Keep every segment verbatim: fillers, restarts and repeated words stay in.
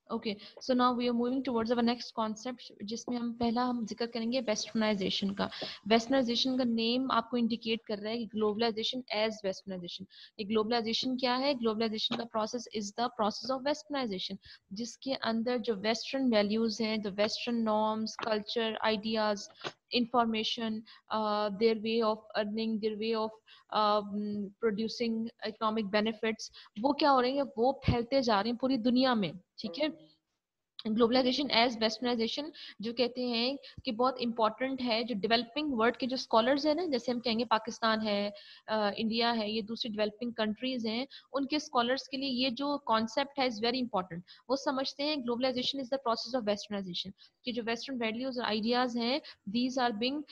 Okay, so now we are moving towards our next concept, जिसमें हम पहला हम जिक्र करेंगे वेस्टर्नाइजेशन का। वेस्टर्नाइजेशन का नेम आपको इंडिकेट कर रहा है कि ग्लोबलाइजेशन एज वेस्टर्नाइजेशन। ये ग्लोबलाइजेशन क्या है? ग्लोबलाइजेशन का process is the process of westernization, जिसके अंदर जो वेस्टर्न वैल्यूज हैं, the western norms, culture, ideas, information, their way of earning, their way of producing economic benefits, वो क्या हो रही है? वो फैलते जा रहे हैं पूरी दुनिया में। ठीक है, ग्लोबलाइजेशन एज वेस्टर्नाइजेशन जो कहते हैं कि बहुत इंपॉर्टेंट है। जो डेवलपिंग वर्ल्ड के जो स्कॉलर्स हैं ना, जैसे हम कहेंगे पाकिस्तान है, इंडिया है, ये दूसरी डेवलपिंग कंट्रीज हैं, उनके स्कॉलर्स के लिए ये जो कॉन्सेप्ट है इज वेरी इंपॉर्टेंट। वो समझते हैं globalization is the process of westernization, कि जो वेस्टर्न वैल्यूज और आइडियाज हैं, these are being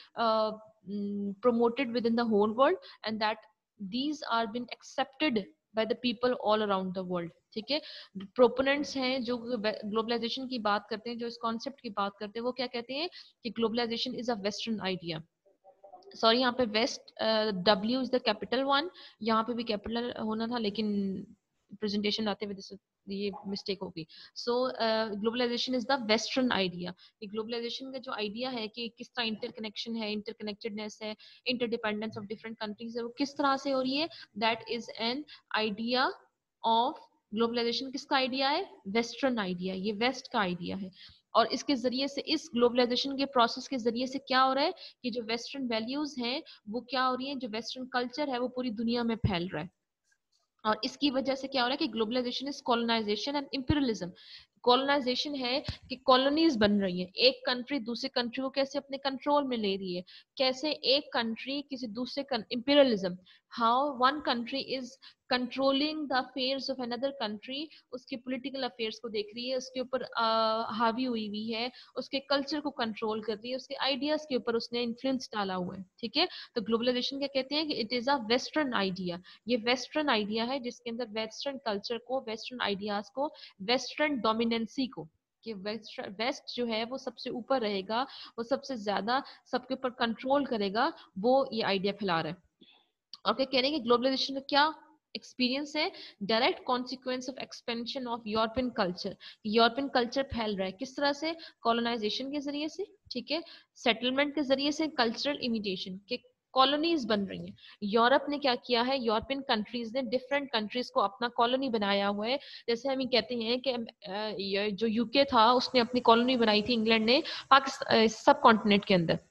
promoted within the whole world, and that these are been accepted by the people all around the world। ठीक है, proponents हैं जो globalisation की बात करते हैं, जो इस कॉन्सेप्ट की बात करते हैं, वो क्या कहते हैं कि globalization is a western idea. Sorry, यहाँ पे west W is the capital one, यहाँ पे भी कैपिटल होना था, लेकिन प्रेजेंटेशन आते हुए ये मिस्टेक होगी। So globalization is the western idea. Globalization का जो आइडिया है कि किस तरह इंटरकनेक्शन है, इंटरकनेक्टेडनेस है, इंटरडिपेंडेंस ऑफ डिफरेंट कंट्रीज है, वो किस तरह से हो रही है, that is an idea of globalization. किसका आइडिया है? वेस्टर्न आइडिया, ये वेस्ट का आइडिया है। और इसके जरिए से, इस ग्लोबलाइजेशन के प्रोसेस के जरिए से क्या हो रहा है कि जो वेस्टर्न वैल्यूज हैं वो क्या हो रही हैं, जो वेस्टर्न कल्चर है वो पूरी दुनिया में फैल रहा है। और इसकी वजह से क्या हो रहा है कि globalization is colonization and imperialism. Colonization है कि कॉलोनीज बन रही हैं, एक कंट्री दूसरे कंट्री को कैसे अपने कंट्रोल में ले रही है, कैसे एक कंट्री किसी दूसरे, imperialism, how one country is controlling the affairs of another country, उसके पॉलिटिकल अफेयर्स को देख रही है, उसके ऊपर हावी हुई हुई है, उसके कल्चर को कंट्रोल कर रही है, उसके आइडियाज के ऊपर उसने इन्फ्लुएंस डाला हुआ है। ठीक है, तो ग्लोबलाइजेशन क्या कहते हैं कि it is a western idea. ये वेस्टर्न आइडिया है जिसके अंदर वेस्टर्न कल्चर को, वेस्टर्न आइडियाज को, वेस्टर्न डोमिनेंसी को, कि वेस्ट वेस्ट जो है वो सबसे ऊपर रहेगा, वो सबसे ज्यादा सबके ऊपर कंट्रोल करेगा, वो ये आइडिया फैला रहा है। और क्या कह रहे हैं कि ग्लोबलाइजेशन का क्या एक्सपीरियंस है? Direct consequence of expansion of European culture. European culture फैल रहा है किस तरह से? कॉलोनाइजेशन के जरिए से, ठीक है, सेटलमेंट के जरिए से, कल्चरल इमिटेशन के, कॉलोनीज बन रही हैं। यूरोप ने क्या किया है? यूरोपियन कंट्रीज ने डिफरेंट कंट्रीज को अपना कॉलोनी बनाया हुआ है। जैसे हम ये कहते हैं कि जो यूके था उसने अपनी कॉलोनी बनाई थी इंग्लैंड ने पाकिस्तान सब कॉन्टिनेंट के अंदर।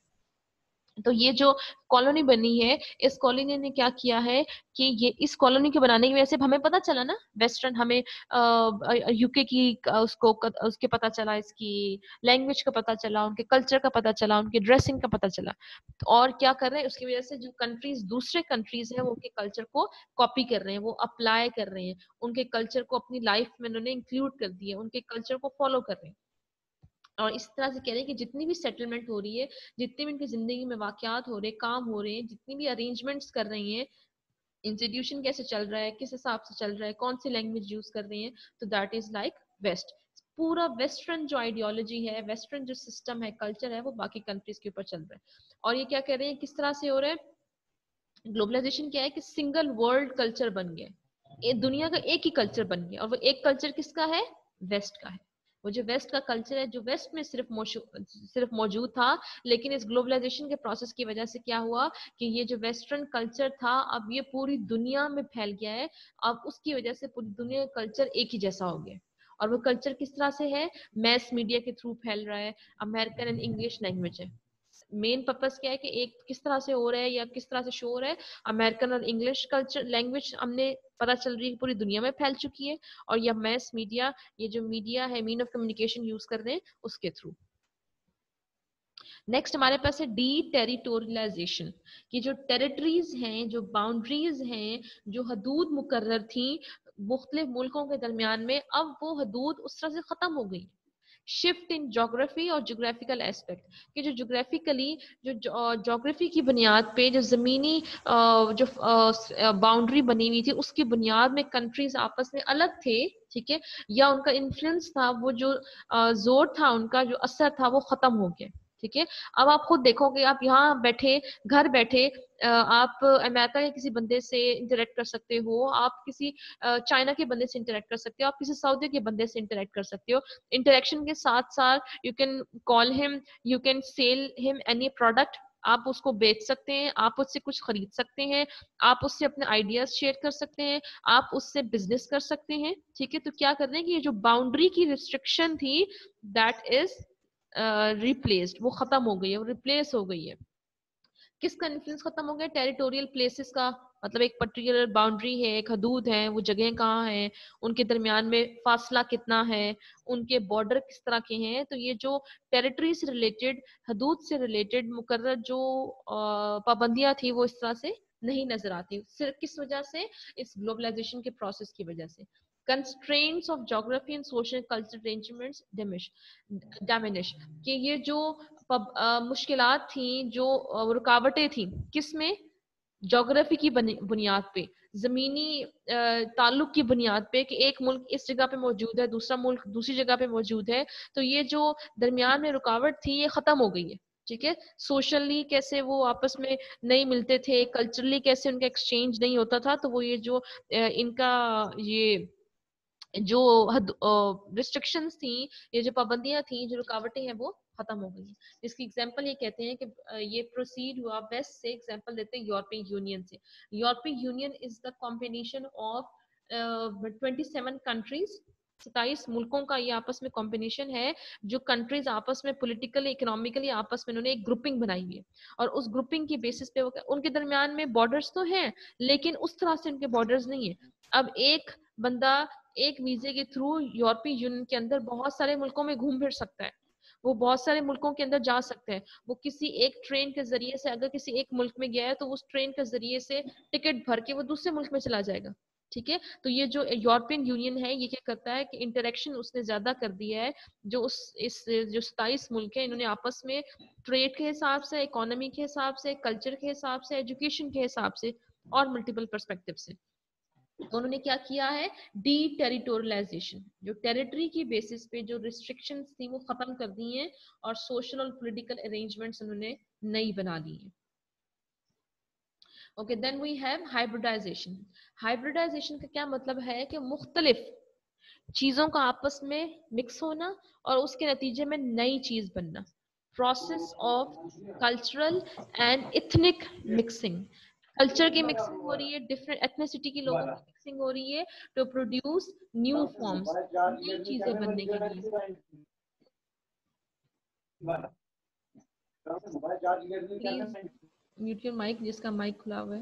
तो ये जो कॉलोनी बनी है, इस कॉलोनी ने क्या किया है कि ये इस कॉलोनी के बनाने की वजह से हमें पता चला ना, वेस्टर्न हमें यूके की उसको उसके पता चला, इसकी लैंग्वेज का पता चला, उनके कल्चर का पता चला, उनके ड्रेसिंग का पता चला। तो और क्या कर रहे हैं उसकी वजह से, जो कंट्रीज दूसरे कंट्रीज हैं वो उनके कल्चर को कॉपी कर रहे हैं, वो अप्लाई कर रहे हैं, उनके कल्चर को अपनी लाइफ में उन्होंने इंक्लूड कर दिया, उनके कल्चर को फॉलो कर रहे हैं। और इस तरह से कह रहे हैं कि जितनी भी सेटलमेंट हो रही है, जितनी भी इनकी जिंदगी में वाकयात हो रहे हैं, काम हो रहे हैं, जितनी भी अरेंजमेंट्स कर रही हैं, इंस्टीट्यूशन कैसे चल रहा है, किस हिसाब से चल रहा है, कौन सी लैंग्वेज यूज कर रही है, तो दैट इज लाइक वेस्ट। पूरा वेस्टर्न जो आइडियोलॉजी है, वेस्टर्न जो सिस्टम है, कल्चर है, वो बाकी कंट्रीज के ऊपर चल रहा है। और ये क्या कह रहे हैं, किस तरह से हो रहा है? ग्लोबलाइजेशन क्या है कि सिंगल वर्ल्ड कल्चर बन गया, ये दुनिया का एक ही कल्चर बन गया, और वो एक कल्चर किसका है? वेस्ट का है। वो जो वेस्ट का कल्चर है, जो वेस्ट में सिर्फ सिर्फ मौजूद था, लेकिन इस ग्लोबलाइजेशन के प्रोसेस की वजह से क्या हुआ कि ये जो वेस्टर्न कल्चर था अब ये पूरी दुनिया में फैल गया है। अब उसकी वजह से पूरी दुनिया का कल्चर एक ही जैसा हो गया। और वो कल्चर किस तरह से है? मैस मीडिया के थ्रू फैल रहा है, अमेरिकन एंड इंग्लिश लैंग्वेज है। मेन पर्पस क्या है कि एक किस तरह से हो रहा है या किस तरह से शो हो रहा है? अमेरिकन और इंग्लिश कल्चर लैंग्वेज हमने पता चल रही है पूरी दुनिया में फैल चुकी है, और यह मैस मीडिया, ये जो मीडिया है, मीन ऑफ कम्युनिकेशन यूज कर रहे हैं उसके थ्रू। नेक्स्ट हमारे पास है डी टेरिटोरियलाइजेशन, कि जो टेरिटरीज हैं, जो बाउंड्रीज हैं, जो हदूद मुकर्रर थी मुख्तलिफ मुल्कों के दरमियान में, अब वो हदूद उस तरह से खत्म हो गई। शिफ्ट इन जोग्राफी और जोग्राफिकल एस्पेक्ट, कि जो जोग्राफिकली, जो जोग्राफी की बुनियाद पे, जो ज़मीनी जो बाउंड्री बनी हुई थी उसकी बुनियाद में कंट्रीज आपस में अलग थे, ठीक है, या उनका इन्फ्लुएंस था, वो जो जोर था, उनका जो असर था, वो खत्म हो गया। ठीक है। अब आप खुद देखोगे, आप यहाँ बैठे, घर बैठे आप अमेरिका के किसी बंदे से इंटरेक्ट कर सकते हो, आप किसी चाइना के बंदे से इंटरेक्ट कर सकते हो, आप किसी सऊदी के बंदे से इंटरेक्ट कर सकते हो। इंटरेक्शन के साथ साथ you can call him, you can sell him any product, आप उसको बेच सकते हैं, आप उससे कुछ खरीद सकते हैं, आप उससे अपने आइडियाज शेयर कर सकते हैं, आप उससे बिजनेस कर सकते हैं। ठीक है, तो क्या कर रहे हैं कि ये जो बाउंड्री की रिस्ट्रिक्शन थी दैट इज रिप्लेस्ड, वो खत्म हो गई है, वो रिप्लेस हो गई है। किसका इन्फ्लुएंस खत्म हो गया? टेरिटोरियल प्लेसेस का, मतलब एक पर्टिकुलर बाउंड्री है, एक हदूद है, वो जगह कहाँ है, उनके दरमियान में फासला कितना है, उनके बॉर्डर किस तरह के हैं। तो ये जो टेरिटरी से रिलेटेड, हदूद से रिलेटेड मुकर्रर जो पाबंदियां थी वो इस तरह से नहीं नजर आती। सिर्फ किस वजह से? इस ग्लोबलाइजेशन के प्रोसेस की वजह से। Constraints of geography and social culture arrangements diminish diminish, कि ये जो मुश्किलात थी, जो रुकावटें थी, किसमें? ज्योग्राफी की बुनियाद पे, जमीनी ताल्लुक की बुनियाद पे, कि एक मुल्क इस जगह पे मौजूद है, दूसरा मुल्क दूसरी जगह पे मौजूद है, तो ये जो दरमियान में रुकावट थी ये खत्म हो गई है। ठीक है, सोशली कैसे वो आपस में नहीं मिलते थे, कल्चरली कैसे उनका एक्सचेंज नहीं होता था, तो वो ये जो इनका ये जो रिस्ट्रिक्शंस थी, ये जो पाबंदियां थी, जो रुकावटें हैं, वो खत्म हो गई। इसकी एग्जांपल ये कहते हैं कि ये प्रोसीड हुआ वेस्ट से, एग्जांपल देते हैं यूरोपियन यूनियन से। European union is the combination of twenty seven countries, सताईस मुल्कों का ये आपस में कॉम्बिनेशन है, जो कंट्रीज आपस में पॉलिटिकली इकोनॉमिकली आपस में उन्होंने एक ग्रुपिंग बनाई हुई है, और उस ग्रुपिंग की बेसिस पे वो, उनके दरमियान में बॉर्डर्स तो हैं लेकिन उस तरह से उनके बॉर्डर्स नहीं है। अब एक बंदा एक वीजे के थ्रू यूरोपीय यूनियन के अंदर बहुत सारे मुल्कों में घूम फिर सकता है, वो बहुत सारे मुल्कों के अंदर जा सकते हैं। वो किसी एक ट्रेन के जरिए से अगर किसी एक मुल्क में गया है तो उस ट्रेन के जरिए से टिकट भर के वो दूसरे मुल्क में चला जाएगा। ठीक है, तो ये जो यूरोपियन यूनियन है ये क्या करता है कि इंटरेक्शन उसने ज्यादा कर दिया है, जो उस इस जो सताईस मुल्क है इन्होंने आपस में ट्रेड के हिसाब से, इकोनॉमी के हिसाब से, कल्चर के हिसाब से, एजुकेशन के हिसाब से और मल्टीपल पर्सपेक्टिव से, तो उन्होंने क्या किया है? डी टेरिटोरियलाइजेशन, जो टेरिटरी की बेसिस पे जो रिस्ट्रिक्शंस थी वो खत्म कर दी हैं और सोशल और पॉलिटिकल अरेंजमेंट्स उन्होंने नई बना ली हैं। Okay, then we have hybridization. Hybridization का क्या मतलब है कि मुख्तलिफ चीजों का आपस में मिक्स होना और उसके नतीजे में नई चीज बनना। Process of cultural and ethnic mixing, culture की मिक्सिंग हो रही है, डिफरेंट एथनिसिटी के लोगों की मिक्सिंग हो रही है टू प्रोड्यूस न्यू फॉर्म्स, नई चीजें बनने के लिए। प्लीज म्यूट योर माइक, जिसका माइक खुला हुआ है।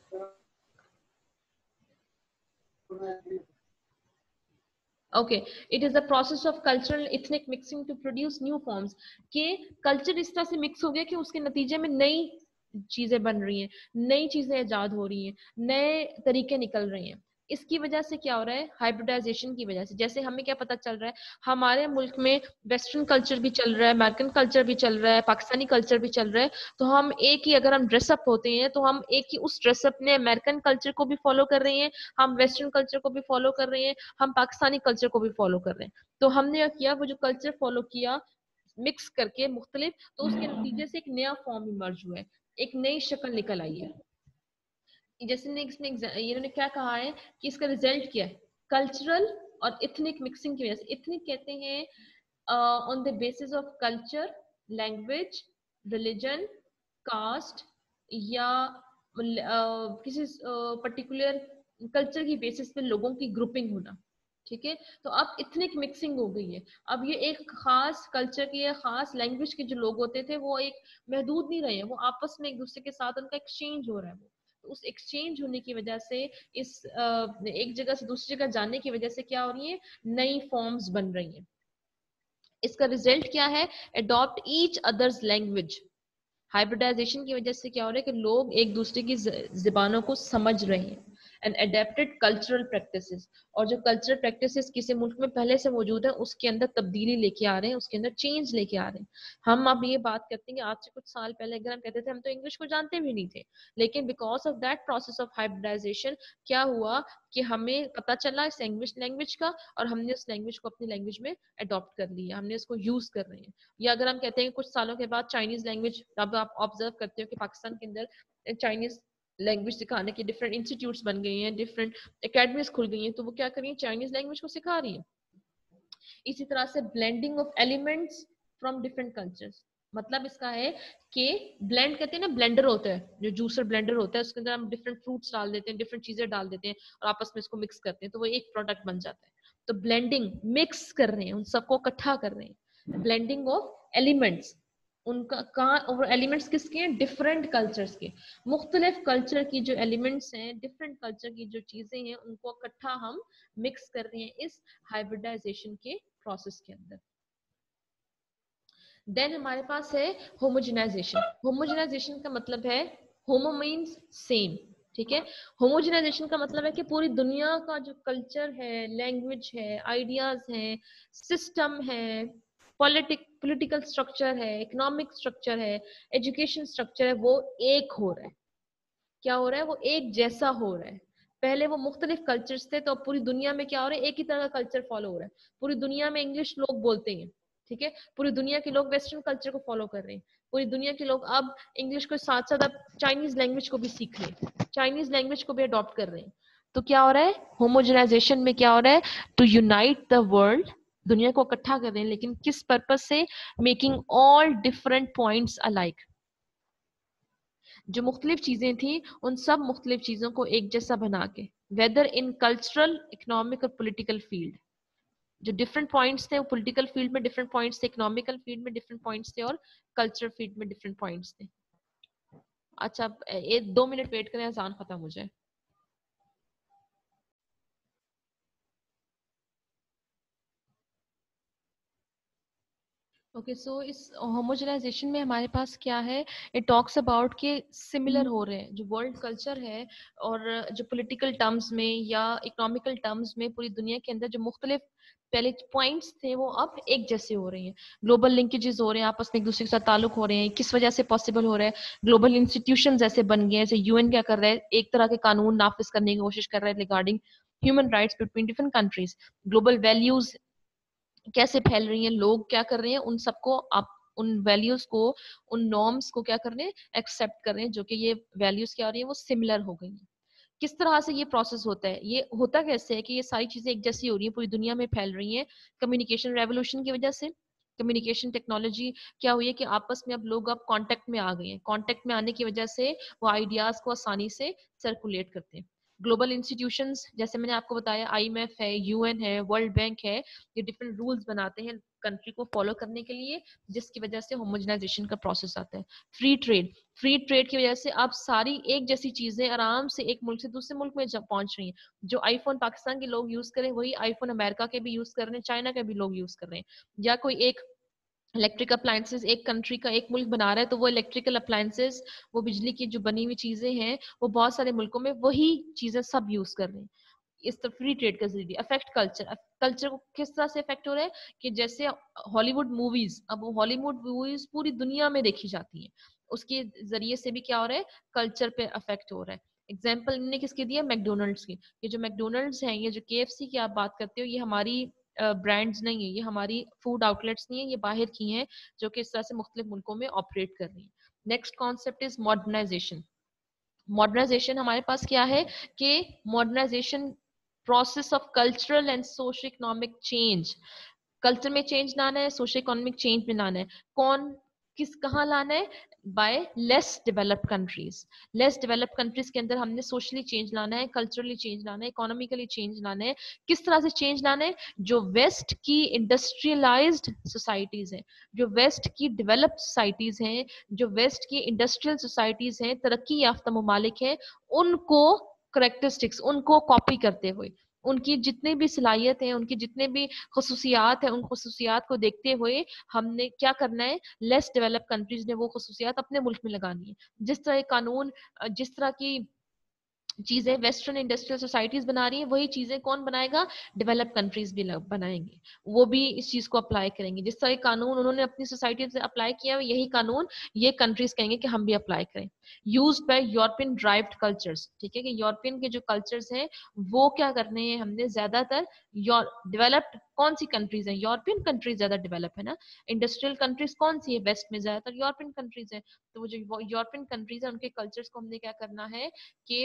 Okay, it is the process of cultural ethnic mixing to produce new forms, के कल्चर इस तरह से मिक्स हो गया कि उसके नतीजे में नई चीजें बन रही हैं, नई चीजें इजाद हो रही हैं, नए तरीके निकल रहे हैं। इसकी वजह से क्या हो रहा है? हाइब्रिडाइजेशन की वजह से। जैसे हमें क्या पता चल रहा है, हमारे मुल्क में वेस्टर्न कल्चर भी चल रहा है, अमेरिकन कल्चर भी चल रहा है, पाकिस्तानी कल्चर भी चल रहा है, तो हम एक ही, अगर हम ड्रेसअप होते हैं तो हम एक ही उस ड्रेसअप में अमेरिकन कल्चर को भी फॉलो कर रहे हैं, हम वेस्टर्न कल्चर को भी फॉलो कर रहे हैं, हम पाकिस्तानी कल्चर को भी फॉलो कर रहे हैं। तो हमने क्या किया, वो जो कल्चर फॉलो किया मिक्स करके मुख्तलिफ, तो उसके नतीजे से एक नया फॉर्म इमर्ज हुआ है, एक नई शक्ल निकल आई है। जैसे ने इसने इन्होंने क्या कहा है कि इसका रिजल्ट क्या है? कल्चरल और इथनिक मिक्सिंग की वजह से। इथनिक कहते हैं on the basis of culture, language, religion, caste, या uh, किसी पर्टिकुलर uh, कल्चर की बेसिस पे लोगों की ग्रुपिंग होना। ठीक है, तो अब इथनिक मिक्सिंग हो गई है। अब ये एक खास कल्चर की या खास लैंग्वेज के जो लोग होते थे वो एक महदूद नहीं रहे हैं, वो आपस में एक दूसरे के साथ उनका एक्सचेंज हो रहा है। वो तो उस एक्सचेंज होने की वजह से, इस एक जगह से दूसरी जगह जाने की वजह से क्या हो रही है? नई फॉर्म्स बन रही हैं। इसका रिजल्ट क्या है? Adopt each other's language. Hybridization की वजह से क्या हो रहा है कि लोग एक दूसरे की ज़बानों को समझ रहे हैं, एंड अडेप्टेड कल्चरल प्रैक्टिसेस, और जो कल्चरल प्रैक्टिसेस किसी मुल्क में पहले से मौजूद है उसके अंदर तब्दीली लेके आ रहे हैं, उसके अंदर चेंज लेके आ रहे हैं। हम अब ये बात करते हैं कि आज से कुछ साल पहले अगर हम कहते थे हम तो इंग्लिश को जानते भी नहीं थे, लेकिन because of that process of hybridization क्या हुआ कि हमें पता चला इस लैंग्वेज लैंग्वेज का, और हमने उस लैंग्वेज को अपनी लैंग्वेज में अडॉप्ट कर लिया, हमने उसको यूज कर रहे हैं। या अगर हम कहते हैं कुछ सालों के बाद चाइनीज लैंग्वेज, अब आप ऑब्जर्व करते हो कि पाकिस्तान के अंदर चाइनीज लैंग्वेज सिखाने के डिफरेंट इंस्टीट्यूट्स बन गई हैं, डिफरेंट एकेडमीज खुल गई हैं, तो वो क्या कर रही है, चाइनीज लैंग्वेज को सिखा रही है। इसी तरह से blending of elements from different cultures, मतलब इसका है कि ब्लेंड कहते हैं ना, ब्लेंडर होता है जो जूसर ब्लेंडर होता है, उसके अंदर हम डिफरेंट फ्रूट्स डाल देते हैं, डिफरेंट चीजें डाल देते हैं और आपस में इसको मिक्स करते हैं तो वो एक प्रोडक्ट बन जाता है। तो ब्लेंडिंग, मिक्स कर रहे हैं, उन सबको इकट्ठा कर रहे हैं। ब्लेंडिंग ऑफ एलिमेंट्स, उनका कहाँ, और एलिमेंट्स किसके हैं, डिफरेंट कल्चर्स के, मुख्तलिफ कल्चर की जो एलिमेंट्स हैं, डिफरेंट कल्चर की जो चीजें हैं, उनको इकट्ठा हम मिक्स कर रहे हैं इस हाइब्रिडाइजेशन के प्रोसेस के अंदर। देन हमारे पास है होमोजेनाइजेशन। होमोजेनाइजेशन का मतलब है, होमो मीन्स सेम, ठीक है। होमोजेनाइजेशन का मतलब है कि पूरी दुनिया का जो कल्चर है, लैंग्वेज है, आइडियाज हैं, सिस्टम है, पॉलिटिक पॉलिटिकल स्ट्रक्चर है, इकोनॉमिक स्ट्रक्चर है, एजुकेशन स्ट्रक्चर है, वो एक हो रहा है। क्या हो रहा है, वो एक जैसा हो रहा है। पहले वो मुख्तलिफ कल्चर्स थे, तो पूरी दुनिया में क्या हो रहा है, एक ही तरह का कल्चर फॉलो हो रहा है। पूरी दुनिया में इंग्लिश लोग बोलते हैं, ठीक है, पूरी दुनिया के लोग वेस्टर्न कल्चर को फॉलो कर रहे हैं, पूरी दुनिया के लोग अब इंग्लिश के साथ साथ अब चाइनीज लैंग्वेज को भी सीख रहे हैं, चाइनीज लैंग्वेज को भी अडॉप्ट कर रहे हैं। तो क्या हो रहा है, होमोजेनाइजेशन में क्या हो रहा है, टू यूनाइट द वर्ल्ड, दुनिया को इकट्ठा कर रहे हैं, लेकिन किस पर्पज से, making all different points alike. जो मुख्तलिफ चीजें थी उन सब मुख्तलिफ चीजों को एक जैसा बना के, वेदर इन कल्चरल, इकोनॉमिक और पॉलिटिकल फील्ड। जो डिफरेंट पॉइंट्स थे वो पॉलिटिकल फील्ड में डिफरेंट पॉइंट्स थे, इकोनॉमिकल फील्ड में डिफरेंट पॉइंट्स थे, और कल्चरल फील्ड में डिफरेंट पॉइंट्स थे। अच्छा, एक दो मिनट वेट करें, अजान खत्म हो जाए। ओके, सो इस होमोजेनाइजेशन में हमारे पास क्या है, इट टॉक्स अबाउट के सिमिलर हो रहे हैं जो वर्ल्ड कल्चर है, और जो पॉलिटिकल टर्म्स में या इकोनॉमिकल टर्म्स में पूरी दुनिया के अंदर जो मुख्तलिफ पहले पॉइंट्स थे वो अब एक जैसे हो रहे हैं। ग्लोबल लिंकेजेस हो रहे हैं, आपस में एक दूसरे के साथ ताल्लुक हो रहे हैं। किस वजह से पॉसिबल हो रहा है, ग्लोबल इंस्टीट्यूशन ऐसे बन गए हैं, जैसे यूएन क्या कर रहा है, एक तरह के कानून नाफिज करने की कोशिश कर रहा है regarding human rights between different countries. Global values कैसे फैल रही हैं, लोग क्या कर रहे हैं, उन सबको आप उन वैल्यूज को, उन नॉर्म्स को क्या कर रहे हैं, एक्सेप्ट कर रहे हैं, जो कि ये वैल्यूज क्या हो रही है, वो सिमिलर हो गई हैं। किस तरह से ये प्रोसेस होता है, ये होता कैसे है कि ये सारी चीजें एक जैसी हो रही है, पूरी दुनिया में फैल रही हैं, कम्युनिकेशन रेवोल्यूशन की वजह से। कम्युनिकेशन टेक्नोलॉजी क्या हुई है कि आपस में अब लोग अब कांटेक्ट में आ गए हैं, कांटेक्ट में आने की वजह से वो आइडियाज को आसानी से सर्कुलेट करते हैं। ग्लोबल इंस्टीट्यूशंस, जैसे मैंने आपको बताया, आईएमएफ है, यूएन है, वर्ल्ड बैंक है, ये डिफरेंट रूल्स बनाते हैं कंट्री को फॉलो करने के लिए, जिसकी वजह से होमोजेनाइजेशन का प्रोसेस आता है। फ्री ट्रेड, फ्री ट्रेड की वजह से अब सारी एक जैसी चीजें आराम से एक मुल्क से दूसरे मुल्क में जब पहुंच रही हैं। जो आईफोन पाकिस्तान के लोग यूज करें वही आईफोन अमेरिका के भी यूज कर रहे हैं, चाइना के भी लोग यूज कर रहे हैं। या कोई एक इलेक्ट्रिक अप्लायंसेस एक कंट्री का एक मुल्क बना रहा है, तो वो इलेक्ट्रिकल अप्लायंसेस, वो बिजली की जो बनी हुई चीजें हैं, वो बहुत सारे मुल्कों में वही चीजें सब यूज कर रहे हैं। इस तरह फ्री ट्रेड का जरिए अफेक्ट कल्चर, कल्चर को किस तरह से इफेक्ट हो रहा है कि जैसे हॉलीवुड मूवीज, अब हॉलीवुड मूवीज पूरी दुनिया में देखी जाती हैं, उसके जरिए से भी क्या हो रहा है, कल्चर पे अफेक्ट हो रहा है। एग्जाम्पल इन्होंने किसकी दिया, मैकडोनल्ड्स की। ये जो मैकडोनल्ड्स हैं, ये जो केएफसी की आप बात करते हो, ये हमारी ब्रांड्स नहीं है, ये हमारी फूड आउटलेट्स नहीं है, ये बाहर की हैं, जो कि इस तरह से मुख्तलिफ मुल्कों में ऑपरेट कर रही हैं। Next concept is modernization. Modernization हमारे पास क्या है कि modernization process of cultural and socio economic change. Culture में चेंज लाना है, सोशो इकोनॉमिक चेंज में लाना है। कौन किस कहाँ लाना है, by less developed countries. Less developed countries के अंदर हमने सोशली चेंज लाना है, कल्चरली चेंज लाना है, इकोनॉमिकली चेंज लाना है। किस तरह से चेंज लाना है, जो वेस्ट की इंडस्ट्रियलाइज्ड सोसाइटीज हैं, जो वेस्ट की डेवलप्ड सोसाइटीज हैं, जो वेस्ट की इंडस्ट्रियल सोसाइटीज हैं, तरक्की याफ्ता ममालिक हैं, उनको करेक्टरिस्टिक्स, उनको कॉपी करते हुए, उनकी जितनी भी सलाहियत है, उनकी जितने भी खसूसियात है, उन खसूसियात को देखते हुए हमने क्या करना है, लेस डेवलप कंट्रीज ने वो खसूसियात अपने मुल्क में लगानी है। जिस तरह कानून, जिस तरह की चीजें वेस्टर्न इंडस्ट्रियल सोसाइटीज बना रही हैं, वही चीजें कौन बनाएगा? डेवलप कंट्रीज भी बनाएंगे, वो भी इस चीज को अप्लाई करेंगे। जिस तरह कानून उन्होंने अपनी सोसाइटी से अप्लाई किया है, यही कानून ये कंट्रीज कहेंगे कि हम भी अप्लाई करें। Used by European derived cultures, ठीक है, कि यूरोपियन के जो कल्चर्स हैं वो क्या करने हैं हमने, ज्यादातर डेवलप्ड कौन सी कंट्रीज हैं? यूरोपियन कंट्रीज ज्यादा डेवलप है ना। इंडस्ट्रियल कंट्रीज कौन सी है वेस्ट में? ज्यादातर यूरोपियन कंट्रीज है। तो वो जो यूरोपियन कंट्रीज है उनके कल्चर्स को हमने क्या करना है कि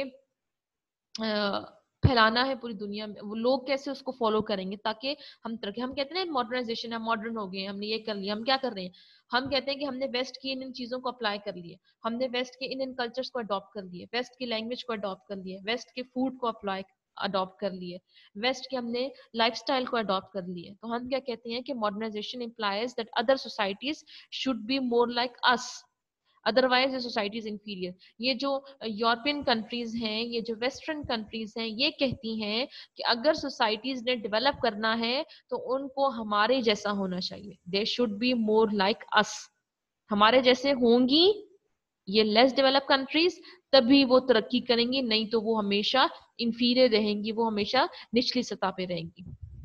फैलाना है पूरी दुनिया में। वो लोग कैसे उसको फॉलो करेंगे ताकि हम तरक्की, हम कहते हैं मॉडर्नाइजेशन है, मॉडर्न हो गए, हमने ये कर लिया। हम क्या कर रहे हैं? हम कहते हैं कि हमने वेस्ट की इन इन चीजों को अप्लाई कर लिए, हमने वेस्ट के इन इन कल्चर्स को अडॉप्ट कर लिए, वेस्ट की लैंग्वेज को अडॉप्ट कर लिए, वेस्ट के फूड को अप्लाई अडॉप्ट कर लिए, वेस्ट के हमने लाइफस्टाइल को अडॉप्ट कर लिए। तो हम क्या कहते हैं कि modernization implies that other societies should be more like us, otherwise ये सोसाइटी इज इंफीरियर। ये जो यूरोपियन कंट्रीज हैं, ये जो वेस्टर्न कंट्रीज हैं, ये कहती हैं कि अगर सोसाइटीज ने डेवलप करना है तो उनको हमारे जैसा होना चाहिए, they should be more like us. हमारे जैसे होंगी ये लेस डेवलप कंट्रीज, तभी वो तरक्की करेंगी, नहीं तो वो हमेशा इंफीरियर रहेंगी, वो हमेशा निचली सतह पे रहेंगी।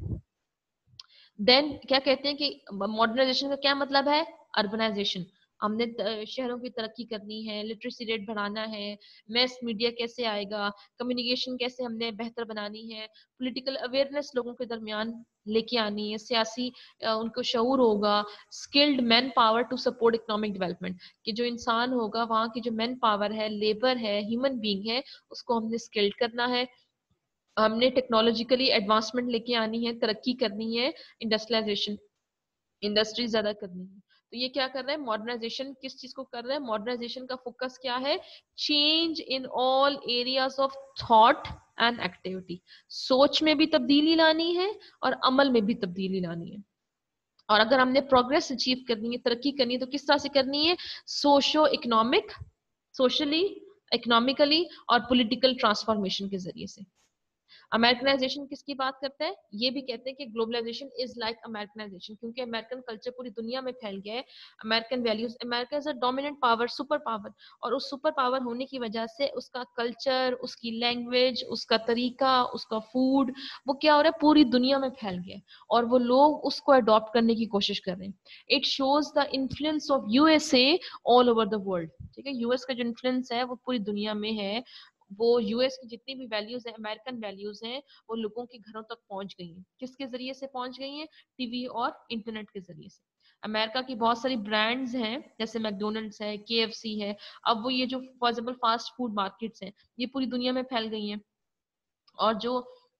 देन क्या कहते हैं कि मॉडर्नाइजेशन का क्या मतलब है? अर्बनाइजेशन। हमने शहरों की तरक्की करनी है, लिटरेसी रेट बढ़ाना है, मैस मीडिया कैसे आएगा, कम्युनिकेशन कैसे हमने बेहतर बनानी है, पॉलिटिकल अवेयरनेस लोगों के दरमियान लेके आनी है, सियासी उनको शऊर होगा, skilled man power to support economic development, कि जो इंसान होगा वहाँ की जो मैन पावर है, लेबर है, ह्यूमन बींग है, उसको हमने स्किल्ड करना है। हमने टेक्नोलॉजिकली एडवांसमेंट लेके आनी है, तरक्की करनी है, इंडस्ट्रियलाइजेशन, इंडस्ट्री ज्यादा करनी है। तो ये क्या कर रहे हैं? मॉडर्नाइजेशन किस चीज को कर रहे हैं? मॉडर्नाइजेशन का फोकस क्या है? Change in all areas of thought and activity. सोच में भी तब्दीली लानी है और अमल में भी तब्दीली लानी है। और अगर हमने प्रोग्रेस अचीव करनी है, तरक्की करनी है, तो किस तरह से करनी है? सोशो इकोनॉमिक, सोशली, इकोनॉमिकली और पॉलिटिकल ट्रांसफॉर्मेशन के जरिए से। अमेरिकनाइजेशन किसकी बात करते हैं? ये भी कहते हैं कि ग्लोबलाइजेशन इज लाइक अमेरिकनाइजेशन, क्योंकि अमेरिकन कल्चर पूरी दुनिया में फैल गया है। American values, America is a dominant power, super power, और उस सुपर पावर होने की वजह से उसका कल्चर, उसकी लैंग्वेज, उसका तरीका, उसका फूड, वो क्या हो रहा है? पूरी दुनिया में फैल गया है और वो लोग उसको अडॉप्ट करने की कोशिश कर रहे हैं। It shows the influence of USA all over the world, ठीक है। यूएस का जो इन्फ्लुएंस है वो पूरी दुनिया में है। वो यूएस की जितनी भी वैल्यूज है, अमेरिकन वैल्यूज हैं, वो लोगों के घरों तक पहुंच गई हैं। किसके जरिए से पहुंच गई हैं? टीवी और इंटरनेट के जरिए से। अमेरिका की बहुत सारी ब्रांड्स हैं, जैसे मैकडोनल्ड्स है, केएफसी है, अब वो ये जो फॉर फास्ट फूड मार्केट्स हैं, ये पूरी दुनिया में फैल गई हैं। और जो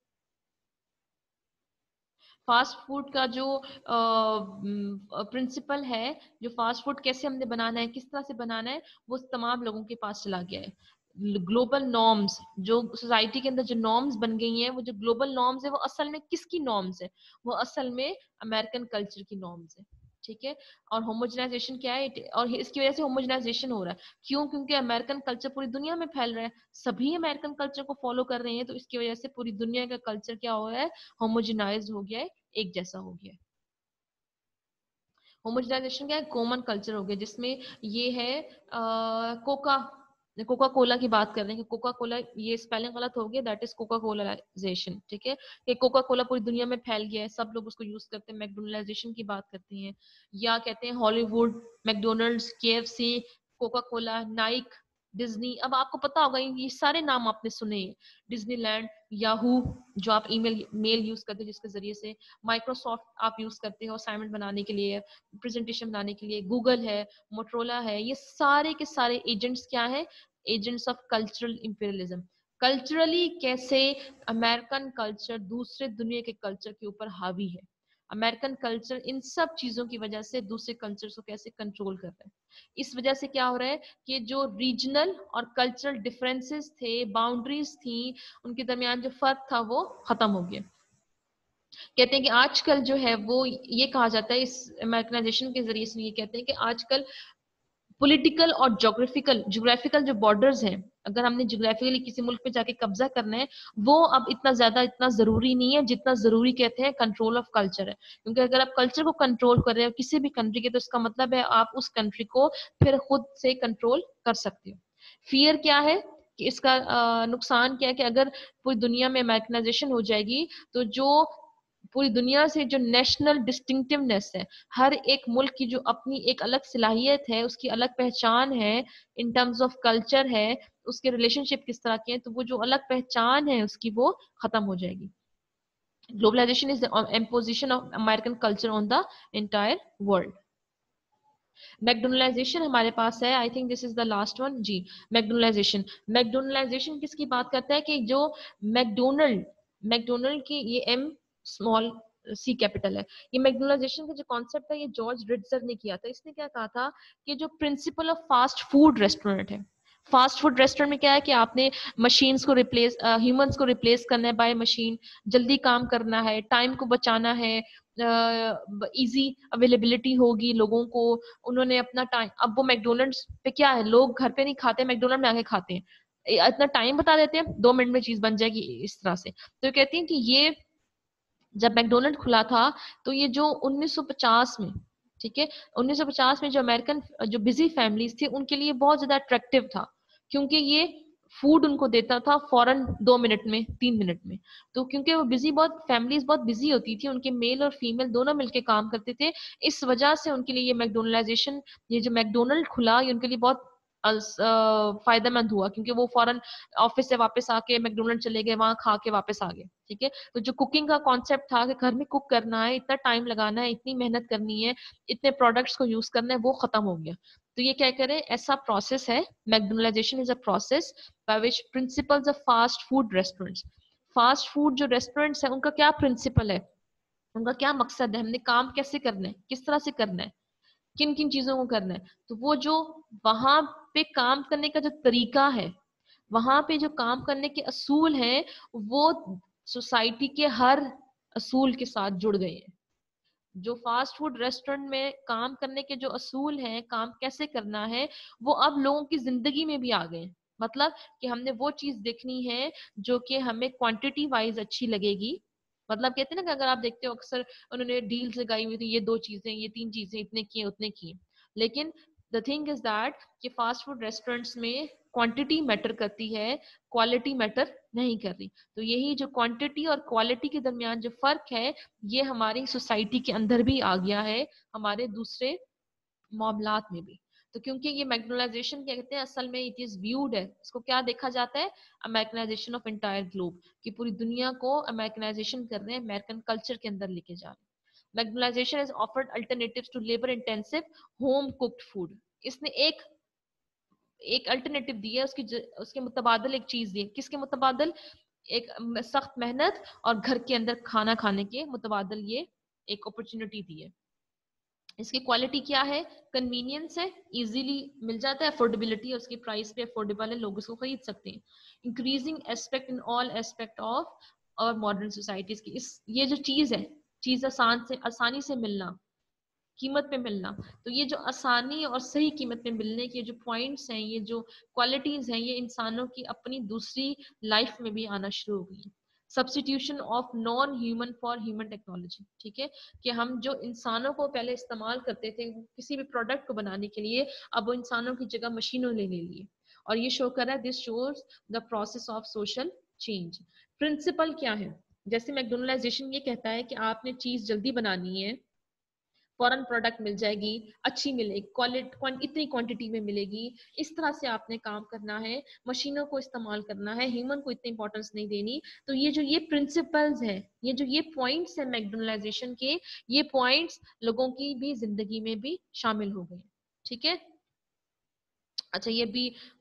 फास्ट फूड का जो प्रिंसिपल है, जो फास्ट फूड कैसे हमने बनाना है, किस तरह से बनाना है, वो तमाम लोगों के पास चला गया है। ग्लोबल नॉर्म्स, जो सोसाइटी के अंदर जो नॉर्म्स बन गई हैं, वो जो ग्लोबल नॉर्म्स है वो असल में किसकी नॉर्म्स है? वो असल में अमेरिकन कल्चर की नॉर्म्स है, ठीक है। और होमोजेनाइजेशन क्या है? और इसकी वजह से होमोजेनाइजेशन हो रहा है, क्यों? क्योंकि अमेरिकन कल्चर पूरी दुनिया में फैल रहा है, सभी अमेरिकन कल्चर को फॉलो कर रहे हैं, तो इसकी वजह से पूरी दुनिया का कल्चर क्या हो रहा है? होमोजेनाइज हो गया है, एक जैसा हो गया है। होमोजेनाइजेशन क्या है? कॉमन कल्चर हो गया, जिसमें ये है आ, कोका कोका कोला की बात कर रहे हैं कि कोका कोला, ये स्पेलिंग गलत हो गया, दैट इज कोका कोलाइजेशन, ठीक है। कि कोका कोला पूरी दुनिया में फैल गया है, सब लोग उसको यूज करते हैं। मैकडोनलाइजेशन की बात करते हैं, या कहते हैं Hollywood, McDonald's, KFC, Coca Cola, Nike, Disney. अब आपको पता होगा ये सारे नाम आपने सुने हैं। डिज्नीलैंड, याहू जो आप ईमेल मेल यूज करते हैं जिसके जरिए से, माइक्रोसॉफ्ट आप यूज करते हो असाइनमेंट बनाने के लिए, प्रेजेंटेशन बनाने के लिए, गूगल है, मोटरोला है, ये सारे के सारे एजेंट्स क्या है? Agents of cultural imperialism. Culturally कैसे अमेरिकन कल्चर दूसरे दुनिया के कल्चर के ऊपर हावी है, अमेरिकन कल्चर इन सब चीजों की वजह से दूसरे कल्चर को कैसे कंट्रोल कर रहा है। इस वजह से क्या हो रहा है कि जो रीजनल और कल्चरल डिफरेंसेस थे, बाउंड्रीज थी, उनके दरमियान जो फर्क था वो खत्म हो गया। कहते हैं कि आजकल जो है वो ये कहा जाता है, इस अमेरिकनाइजेशन के जरिए से ये कहते हैं कि आजकल पॉलिटिकल और जोग्राफिकल जोग्राफिकल जो बॉर्डर्स हैं, अगर हमने जोग्राफिकली किसी मुल्क पे जाके कब्जा करना है, वो अब इतना ज्यादा इतना जरूरी नहीं है जितना जरूरी कहते हैं कंट्रोल ऑफ कल्चर है। क्योंकि अगर आप कल्चर को कंट्रोल कर रहे हो किसी भी कंट्री के, तो इसका मतलब है आप उस कंट्री को फिर खुद से कंट्रोल कर सकते हो। फियर क्या है? कि इसका आ, नुकसान क्या है कि अगर पूरी दुनिया में अमेरिकनाइजेशन हो जाएगी तो जो पूरी दुनिया से जो नेशनल डिस्टिंक्टिवनेस है, हर एक मुल्क की जो अपनी एक अलग सलाहियत है, उसकी अलग पहचान है इन टर्म्स ऑफ कल्चर है, उसके रिलेशनशिप किस तरह के हैं, तो वो जो अलग पहचान है उसकी वो खत्म हो जाएगी. Globalization is the imposition of American culture on the entire world. McDonaldization हमारे पास है, I think this is the last one जी. मैकडोनलाइजेशन मैकडोनलाइजेशन किसकी बात करता है कि जो मैकडोनल्ड मैकडोनल्ड की ये एम स्मॉल सी कैपिटल है. ये मैकडोनलाइजेशन का जो कॉन्सेप्ट है ये जॉर्ज रिट्जर ने किया था. इसने क्या कहा था कि जो principle of fast food restaurant है, फास्ट फूड रेस्टोरेंट में क्या है कि आपने मशीन्स को रिप्लेस ह्यूमंस को रिप्लेस करना है बाय मशीन, जल्दी काम करना है, टाइम को बचाना है, इजी अवेलेबिलिटी होगी लोगों को. उन्होंने अपना टाइम, अब वो मैकडोनल्ड्स पे क्या है, लोग घर पे नहीं खाते, मैकडोनल्ड में आके खाते हैं. ए- इतना टाइम बता देते हैं, दो मिनट में चीज बन जाएगी इस तरह से. तो ये कहती हैं कि ये जब मैकडोनल्ड खुला था तो ये जो उन्नीस सौ पचास में, ठीक है, उन्नीस सौ पचास में जो अमेरिकन जो बिजी फैमिलीज थी उनके लिए बहुत ज्यादा अट्रैक्टिव था, क्योंकि ये फूड उनको देता था फौरन दो मिनट में, तीन मिनट में. तो क्योंकि वो बिजी, बहुत फैमिलीज बहुत बिजी होती थी, उनके मेल और फीमेल दोनों मिलके काम करते थे, इस वजह से उनके लिए ये मैकडोनलाइजेशन, ये जो मैकडोनल्ड खुला, ये उनके लिए बहुत अस- अ, फायदेमंद हुआ, क्योंकि वो फौरन ऑफिस से वापस आके मैकडोनल्ड चले गए, वहां खा के वापस आ गए. ठीक है, तो जो कुकिंग का कॉन्सेप्ट था कि घर में कुक करना है, इतना टाइम लगाना है, इतनी मेहनत करनी है, इतने प्रोडक्ट्स को यूज करना है, वो खत्म हो गया. तो ये क्या करें, ऐसा प्रोसेस है, McDonaldization is a process by which principles of fast food restaurants, fast food जो रेस्टोरेंट्स है उनका क्या प्रिंसिपल है, उनका क्या मकसद है, हमने काम कैसे करना है, किस तरह से करना है, किन किन चीजों को करना है. तो वो जो वहां पे काम करने का जो तरीका है, वहां पे जो काम करने के असूल हैं, वो सोसाइटी के हर असूल के साथ जुड़ गए हैं. जो फास्ट फूड रेस्टोरेंट में काम करने के जो असूल हैं, काम कैसे करना है, वो अब लोगों की जिंदगी में भी आ गए हैं. मतलब कि हमने वो चीज देखनी है जो कि हमें क्वांटिटी वाइज अच्छी लगेगी. मतलब कहते हैं ना कि अगर आप देखते हो अक्सर उन्होंने डील्स लगाई हुई थी, ये दो चीजें, ये तीन चीजें, इतने की उतने की. लेकिन द थिंग इज दैट कि फास्ट फूड रेस्टोरेंट्स में क्वांटिटी मैटर करती है, क्वालिटी मैटर नहीं कर रही. तो यही जो क्वांटिटी और क्वालिटी के दरमियान जो फर्क है, ये हमारी सोसाइटी के अंदर भी आ गया है, हमारे दूसरे मामलात में भी. तो क्योंकि ये मैकडोनलाइजेशन क्या कहते हैं, असल में इट इज व्यूड है, इसको क्या देखा जाता है, अमेरिकनाइजेशन ऑफ एंटायर ग्लोब, कि पूरी दुनिया को अमेरिकनाइजेशन कर रहे हैं, अमेरिकन कल्चर के अंदर लेके जा रहे हैं. McDonaldization is offered alternatives to labour intensive home cooked food. इसने एक एक अल्टरनेटिव दी है, उसकी ज- उसके मुतबादल एक चीज दी है. किसके मुतबादल, एक सख्त मेहनत और घर के अंदर खाना खाने के मुतबादल ये एक अपॉर्चुनिटी दी है. इसकी क्वालिटी क्या है, कन्वीनियंस है, इजीली मिल जाता है, अफोर्डेबिलिटी, उसकी प्राइस पे अफोर्डेबल है, लोग इसको खरीद सकते हैं. Increasing aspect in all aspect of our modern societies की, इस ये जो चीज है, चीज आसान से आसानी से मिलना, कीमत पे मिलना, तो ये जो आसानी और सही कीमत पे मिलने के जो पॉइंट्स हैं, ये जो क्वालिटीज हैं, ये इंसानों की अपनी दूसरी लाइफ में भी आना शुरू हो गई. Substitution of non human for human technology, ठीक है, कि हम जो इंसानों को पहले इस्तेमाल करते थे किसी भी प्रोडक्ट को बनाने के लिए, अब वो इंसानों की जगह मशीनों ने ले लिए. और ये शो कर रहा है, this shows the process of social change. Principle क्या है, जैसे मैकडोनलाइजेशन ये कहता है कि आपने चीज जल्दी बनानी है, फॉरेन प्रोडक्ट मिल जाएगी, अच्छी मिलेगी, क्वालिटी इतनी क्वांटिटी में मिलेगी, इस तरह से आपने काम करना है, मशीनों को इस्तेमाल करना है, ह्यूमन को इतनी इंपॉर्टेंस नहीं देनी. तो ये जो ये प्रिंसिपल्स है, ये जो ये पॉइंट्स है मैकडोनलाइजेशन के, ये पॉइंट्स लोगों की भी जिंदगी में भी शामिल हो गए. ठीक है, अच्छा, ये भी